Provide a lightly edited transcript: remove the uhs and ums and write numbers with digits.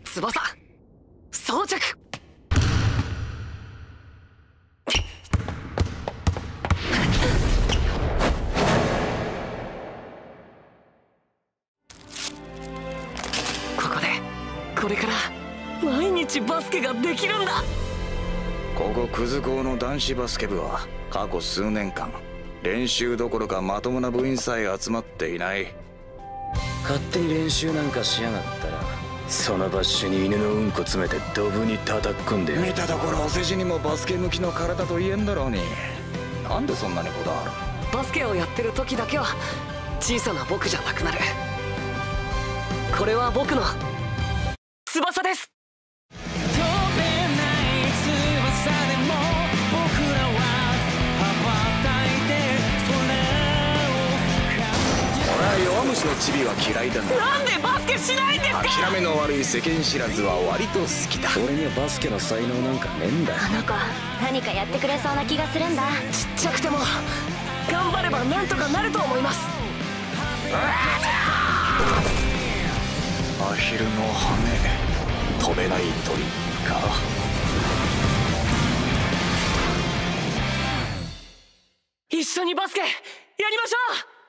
翼装着。ここでこれから毎日バスケができるんだ。 ここクズ校の男子バスケ部は過去数年間練習どころかまともな部員さえ集まっていない。勝手に練習なんかしやがったらそのバッシュに犬のうんこ詰めてドブに叩き込んで見たところお世辞にもバスケ向きの体と言えんだろうに、なんでそんなにこだわる。 バスケをやってる時だけは小さな僕じゃなくなる。これは僕の翼です。 弱虫のチビは嫌いだな。 なんでバスケしないんですか。 諦めの悪い世間知らずは割と好きだ。俺にはバスケの才能なんかねえんだよ。 あの子何かやってくれそうな気がするんだ。 ちっちゃくても頑張ればなんとかなると思います。 アヒルの羽、飛べない鳥か。 一緒にバスケやりましょう。